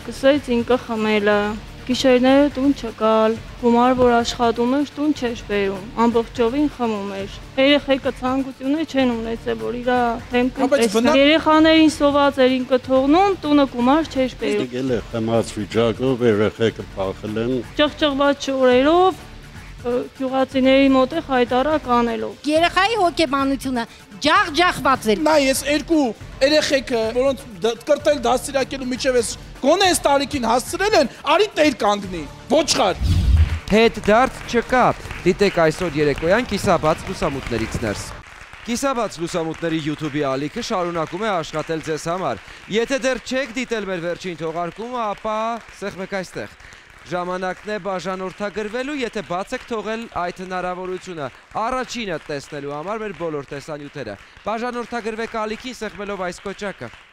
սկսեց ինքը խմելը։ Գիշերները տուն չգալ, գումար որ աշխատում էր տուն չէր բերում, ամբողջովին խմում էր։ Երեխեքը ցանկություններ չեն ունեցել, որ իր թեմքն տեսնեն։ Երեխաներին սոված էր ինքը թողնում, տունը գումար չէր բերում։ Եկել է խմած վիճակով, երեխեքը փախել են։ Ճղճղված շորերով գյուղացիների մոտ է հայտարարակ անելով։ Երեխայի հոգեբանությունը ջախջախված էր։ Նա ես երկու երեխեքը, որոնց կրտել դաստիարակելու միջև ես գոնե այս տարիքին հասցրել են, արի տեր կանգնի, ոչխար։ Հետ դարձ չկա, դիտեք այսօր երեկոյան կիսաբաց լուսամուտներից ներս։ Կիսաբաց լուսամուտների YouTube-ի ալիքը շարունակում է աշխատել ձեզ համար։ Եթե դեռ չեք դիտել մեր վերջին թողարկումը, ապա սեղմեք այստեղ։ Ժամանակն է բաժանորդագրվելու, եթե բաց եք թողել այդ հնարավորությունը առաջինը տեսնելու համար մեր բոլոր տեսանյութերը։ Բաժանորդագրվեք ալիքին սեղմելով այս կոճակը։